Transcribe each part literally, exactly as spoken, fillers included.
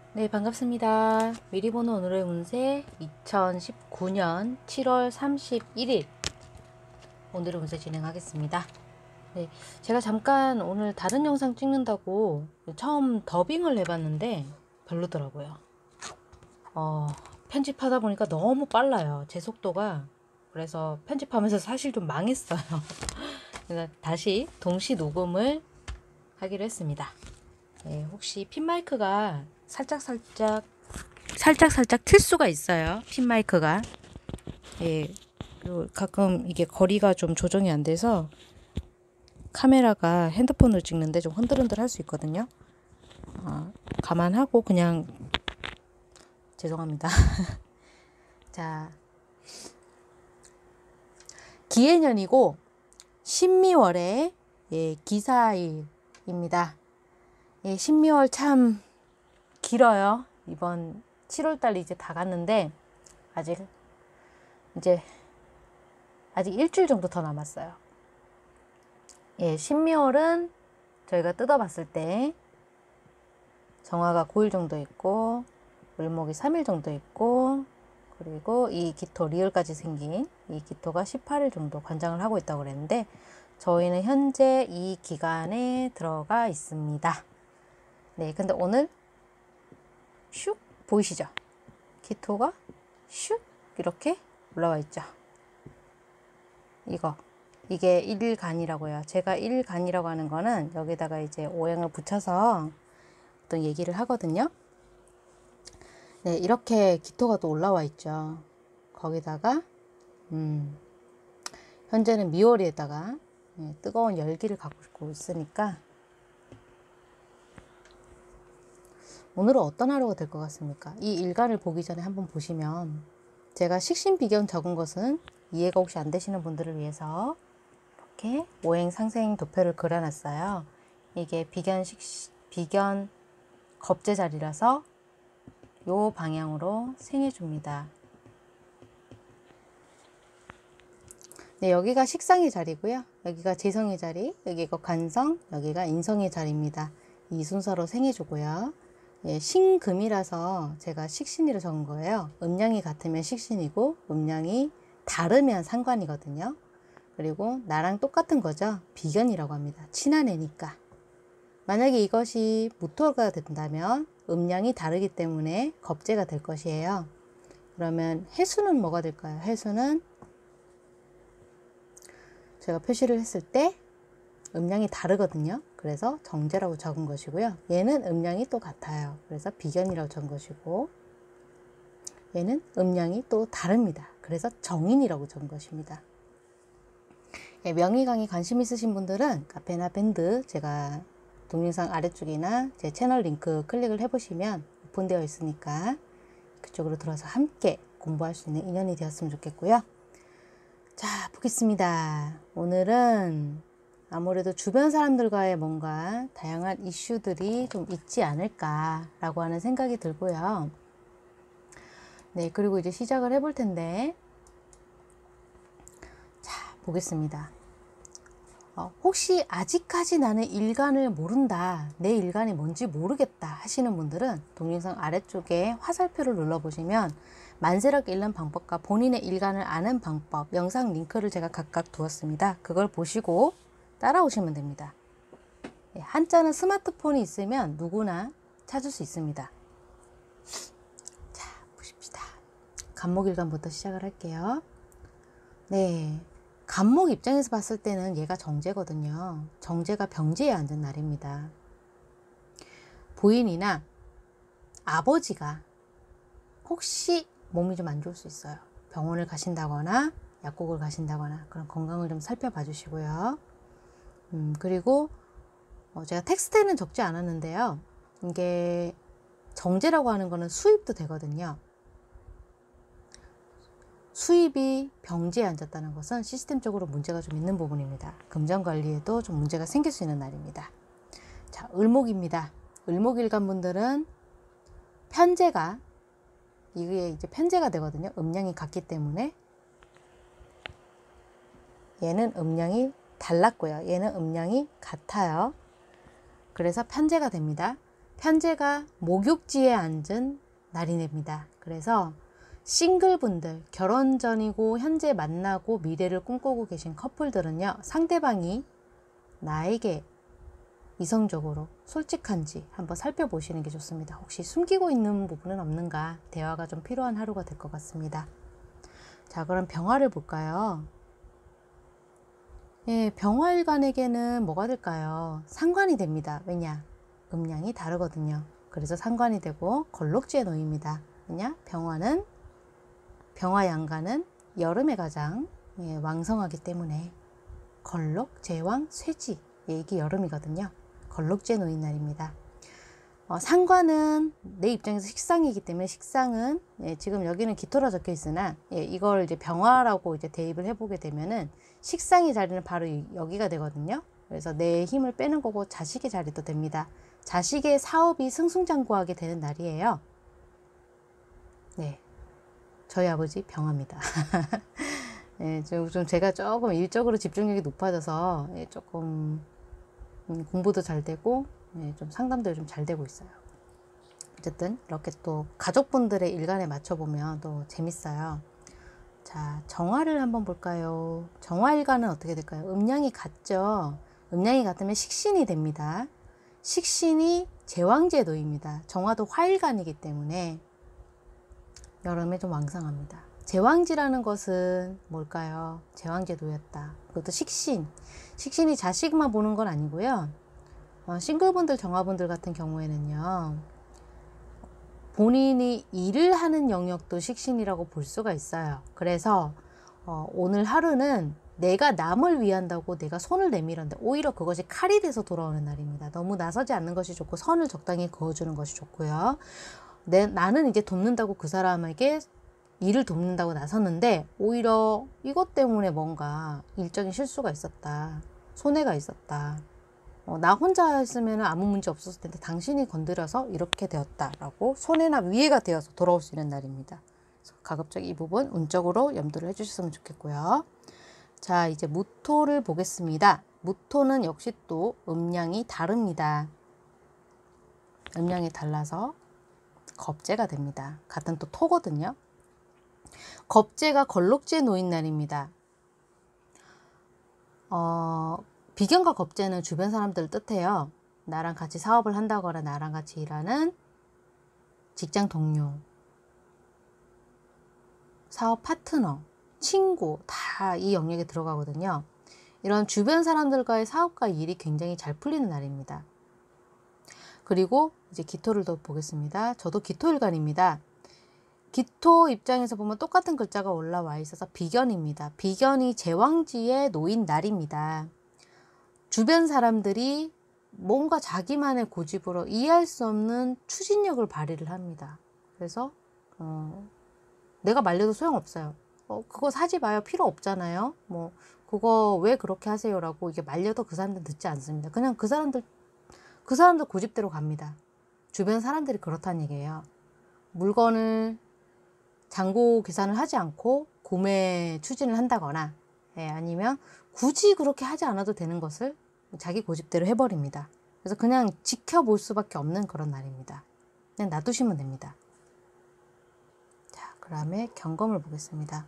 네, 반갑습니다. 미리 보는 오늘의 운세 이천십구 년 칠월 삼십일일 오늘의 운세 진행하겠습니다. 네, 제가 잠깐 오늘 다른 영상 찍는다고 처음 더빙을 해봤는데 별로더라고요. 어, 편집하다 보니까 너무 빨라요. 제 속도가. 그래서 편집하면서 사실 좀 망했어요. 그래서 다시 동시 녹음을 하기로 했습니다. 네, 혹시 핀 마이크가 살짝 살짝 살짝 살짝 틀 수가 있어요. 핀 마이크가. 예. 그리고 가끔 이게 거리가 좀 조정이 안 돼서 카메라가 핸드폰을 찍는데 좀 흔들흔들 할 수 있거든요. 아, 감안하고 그냥 죄송합니다. 자, 기해년이고 신미월의 예, 기사일입니다. 예, 신미월 참 길어요. 이번 칠월달이 이제 다 갔는데 아직 이제 아직 일주일 정도 더 남았어요. 예, 신미월은 저희가 뜯어봤을 때 정화가 구 일 정도 있고 을목이 삼 일 정도 있고 그리고 이 기토 리을까지 생긴 이 기토가 십팔 일 정도 관장을 하고 있다고 그랬는데 저희는 현재 이 기간에 들어가 있습니다. 네, 근데 오늘 슉 보이시죠? 기토가 슉 이렇게 올라와 있죠. 이거 이게 일간이라고 해요. 제가 일간이라고 하는 거는 여기다가 이제 오행을 붙여서 어떤 얘기를 하거든요. 네, 이렇게 기토가 또 올라와 있죠. 거기다가 음, 현재는 미월에다가 네, 뜨거운 열기를 갖고 있으니까 오늘은 어떤 하루가 될 것 같습니까? 이 일간을 보기 전에 한번 보시면 제가 식신비견 적은 것은 이해가 혹시 안 되시는 분들을 위해서 이렇게 오행 상생 도표를 그려놨어요. 이게 비견 식 비견 겁재 자리라서 요 방향으로 생해줍니다. 네, 여기가 식상의 자리고요. 여기가 재성의 자리, 여기가 관성, 여기가 인성의 자리입니다. 이 순서로 생해주고요. 예, 신금이라서 제가 식신이라 적은 거예요. 음양이 같으면 식신이고 음양이 다르면 상관이거든요. 그리고 나랑 똑같은 거죠. 비견이라고 합니다. 친한 애니까. 만약에 이것이 무토가 된다면 음양이 다르기 때문에 겁재가 될 것이에요. 그러면 해수는 뭐가 될까요? 해수는 제가 표시를 했을 때 음양이 다르거든요. 그래서 정제라고 적은 것이고요. 얘는 음양이 또 같아요. 그래서 비견이라고 적은 것이고 얘는 음양이 또 다릅니다. 그래서 정인이라고 적은 것입니다. 예, 명의강의 관심 있으신 분들은 카페나 밴드 제가 동영상 아래쪽이나 제 채널 링크 클릭을 해보시면 오픈되어 있으니까 그쪽으로 들어서 함께 공부할 수 있는 인연이 되었으면 좋겠고요. 자, 보겠습니다. 오늘은 아무래도 주변 사람들과의 뭔가 다양한 이슈들이 좀 있지 않을까라고 하는 생각이 들고요. 네, 그리고 이제 시작을 해볼 텐데, 자, 보겠습니다. 어, 혹시 아직까지 나는 일간을 모른다, 내 일간이 뭔지 모르겠다 하시는 분들은 동영상 아래쪽에 화살표를 눌러보시면 만세력 읽는 방법과 본인의 일간을 아는 방법 영상 링크를 제가 각각 두었습니다. 그걸 보시고 따라오시면 됩니다. 한자는 스마트폰이 있으면 누구나 찾을 수 있습니다. 자, 보십시다. 간목일간부터 시작을 할게요. 네, 간목 입장에서 봤을 때는 얘가 정제거든요. 정제가 병지에 앉은 날입니다. 부인이나 아버지가 혹시 몸이 좀 안 좋을 수 있어요. 병원을 가신다거나 약국을 가신다거나 그런 건강을 좀 살펴봐 주시고요. 음, 그리고 어, 제가 텍스트에는 적지 않았는데요. 이게 정제라고 하는 거는 수입도 되거든요. 수입이 병지에 앉았다는 것은 시스템적으로 문제가 좀 있는 부분입니다. 금전 관리에도 좀 문제가 생길 수 있는 날입니다. 자, 을목입니다. 을목일간 분들은 편제가 이게 이제 편제가 되거든요. 음양이 같기 때문에 얘는 음양이 달랐고요. 얘는 음양이 같아요. 그래서 편제가 됩니다. 편제가 목욕지에 앉은 날이 됩니다. 그래서 싱글분들, 결혼 전이고 현재 만나고 미래를 꿈꾸고 계신 커플들은요, 상대방이 나에게 이성적으로 솔직한지 한번 살펴보시는 게 좋습니다. 혹시 숨기고 있는 부분은 없는가, 대화가 좀 필요한 하루가 될 것 같습니다. 자, 그럼 병화를 볼까요? 예, 병화일간에게는 뭐가 될까요? 상관이 됩니다. 왜냐? 음양이 다르거든요. 그래서 상관이 되고 걸록지에 놓입니다. 왜냐? 병화는, 병화양간은 여름에 가장 예, 왕성하기 때문에 걸록, 제왕, 쇠지, 예, 이게 여름이거든요. 걸록지에 놓인 날입니다. 어, 상관은 내 입장에서 식상이기 때문에 식상은 예, 지금 여기는 기토라 적혀 있으나 예, 이걸 이제 병화라고 이제 대입을 해보게 되면은 식상의 자리는 바로 여기가 되거든요. 그래서 내 힘을 빼는 거고 자식의 자리도 됩니다. 자식의 사업이 승승장구하게 되는 날이에요. 네, 저희 아버지 병화입니다. 예, 좀, 좀 제가 조금 일적으로 집중력이 높아져서 예, 조금 음, 공부도 잘 되고 예, 좀 상담도 좀 잘 되고 있어요. 어쨌든 이렇게 또 가족분들의 일간에 맞춰보면 또 재밌어요. 자, 정화를 한번 볼까요? 정화일간은 어떻게 될까요? 음양이 같죠. 음양이 같으면 식신이 됩니다. 식신이 제왕지에 놓입니다. 정화도 화일간이기 때문에 여름에 좀 왕성합니다. 제왕지라는 것은 뭘까요? 제왕지에 놓였다. 그것도 식신. 식신이 자식만 보는 건 아니고요. 어, 싱글분들, 정화분들 같은 경우에는요, 본인이 일을 하는 영역도 식신이라고 볼 수가 있어요. 그래서 어, 오늘 하루는 내가 남을 위한다고 내가 손을 내밀었는데 오히려 그것이 칼이 돼서 돌아오는 날입니다. 너무 나서지 않는 것이 좋고 선을 적당히 그어주는 것이 좋고요. 내, 나는 이제 돕는다고 그 사람에게 일을 돕는다고 나섰는데 오히려 이것 때문에 뭔가 일적인 실수가 있었다. 손해가 있었다. 어, 나 혼자 했으면 아무 문제 없었을 텐데 당신이 건드려서 이렇게 되었다라고 손해나 위해가 되어서 돌아올 수 있는 날입니다. 그래서 가급적 이 부분 운적으로 염두를 해주셨으면 좋겠고요. 자, 이제 무토를 보겠습니다. 무토는 역시 또 음양이 다릅니다. 음양이 달라서 겁재가 됩니다. 같은 또 토거든요. 겁재가 걸록지에 놓인 날입니다. 어, 비견과 겁재는 주변 사람들을 뜻해요. 나랑 같이 사업을 한다거나 나랑 같이 일하는 직장 동료, 사업 파트너, 친구 다 이 영역에 들어가거든요. 이런 주변 사람들과의 사업과 일이 굉장히 잘 풀리는 날입니다. 그리고 이제 기토를 더 보겠습니다. 저도 기토일간입니다. 기토 입장에서 보면 똑같은 글자가 올라와 있어서 비견입니다. 비견이 제왕지에 놓인 날입니다. 주변 사람들이 뭔가 자기만의 고집으로 이해할 수 없는 추진력을 발휘를 합니다. 그래서 어, 내가 말려도 소용없어요. 어, 그거 사지 마요. 필요 없잖아요. 뭐 그거 왜 그렇게 하세요? 라고 이게 말려도 그 사람들 듣지 않습니다. 그냥 그 사람들 그 사람들 고집대로 갑니다. 주변 사람들이 그렇다는 얘기예요. 물건을 잔고 계산을 하지 않고 구매 추진을 한다거나 예, 아니면 굳이 그렇게 하지 않아도 되는 것을 자기 고집대로 해버립니다. 그래서 그냥 지켜볼 수밖에 없는 그런 날입니다. 그냥 놔두시면 됩니다. 자, 그 다음에 경금을 보겠습니다.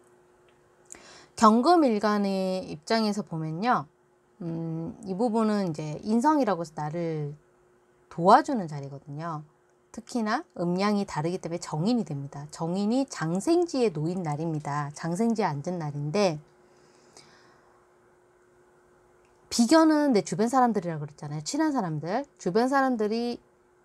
경금일간의 입장에서 보면요, 음, 이 부분은 이제 인성이라고 해서 나를 도와주는 자리거든요. 특히나 음양이 다르기 때문에 정인이 됩니다. 정인이 장생지에 놓인 날입니다. 장생지에 앉은 날인데 비견은 내 주변 사람들이라고 그랬잖아요. 친한 사람들. 주변 사람들이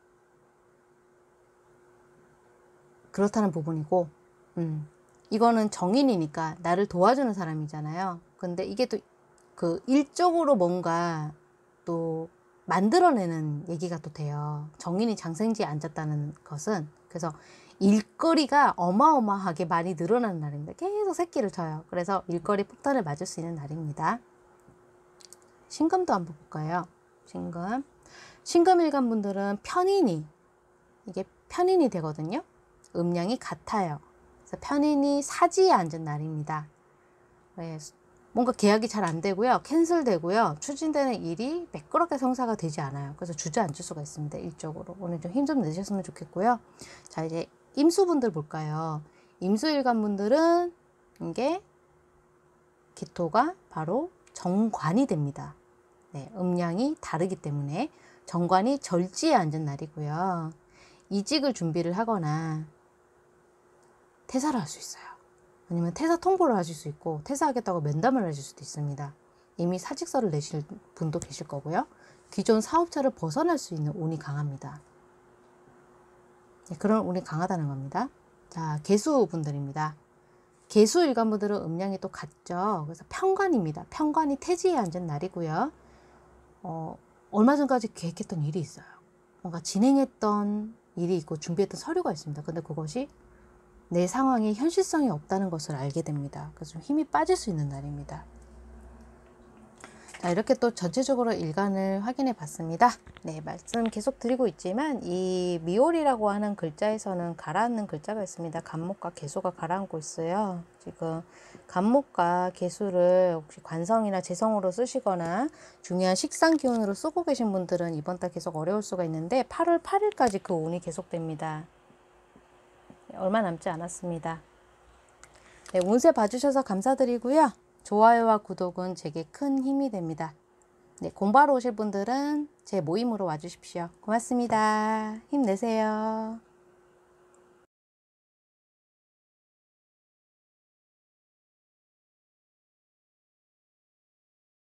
그렇다는 부분이고 음, 이거는 정인이니까 나를 도와주는 사람이잖아요. 근데 이게 또 그 일적으로 뭔가 또 만들어내는 얘기가 또 돼요. 정인이 장생지에 앉았다는 것은. 그래서 일거리가 어마어마하게 많이 늘어나는 날입니다. 계속 새끼를 쳐요. 그래서 일거리 폭탄을 맞을 수 있는 날입니다. 신금도 한번 볼까요? 신금. 신금일간 분들은 편인이, 이게 편인이 되거든요. 음양이 같아요. 그래서 편인이 사지에 앉은 날입니다. 네, 뭔가 계약이 잘 안 되고요. 캔슬되고요. 추진되는 일이 매끄럽게 성사가 되지 않아요. 그래서 주저앉을 수가 있습니다. 일적으로. 오늘 좀 힘 좀 내셨으면 좋겠고요. 자, 이제 임수분들 볼까요? 임수일간분들은 이게 기토가 바로 정관이 됩니다. 네, 음양이 다르기 때문에 정관이 절지에 앉은 날이고요. 이직을 준비를 하거나 퇴사를 할 수 있어요. 아니면 퇴사 통보를 하실 수 있고 퇴사하겠다고 면담을 하실 수도 있습니다. 이미 사직서를 내실 분도 계실 거고요. 기존 사업자를 벗어날 수 있는 운이 강합니다. 네, 그런 운이 강하다는 겁니다. 자, 개수분들입니다. 개수 일간분들은 음양이 또 같죠. 그래서 편관입니다. 편관이 태지에 앉은 날이고요. 어, 얼마 전까지 계획했던 일이 있어요. 뭔가 진행했던 일이 있고 준비했던 서류가 있습니다. 근데 그것이 내 상황에 현실성이 없다는 것을 알게 됩니다. 그래서 좀 힘이 빠질 수 있는 날입니다. 자, 이렇게 또 전체적으로 일간을 확인해 봤습니다. 네, 말씀 계속 드리고 있지만 이 미월이라고 하는 글자에서는 가라앉는 글자가 있습니다. 간목과 개수가 가라앉고 있어요. 지금 간목과 개수를 혹시 관성이나 재성으로 쓰시거나 중요한 식상 기운으로 쓰고 계신 분들은 이번 달 계속 어려울 수가 있는데 팔월 팔일까지 그 운이 계속됩니다. 얼마 남지 않았습니다. 네, 운세 봐주셔서 감사드리고요. 좋아요와 구독은 제게 큰 힘이 됩니다. 네, 공부하러 오실 분들은 제 모임으로 와주십시오. 고맙습니다. 힘내세요.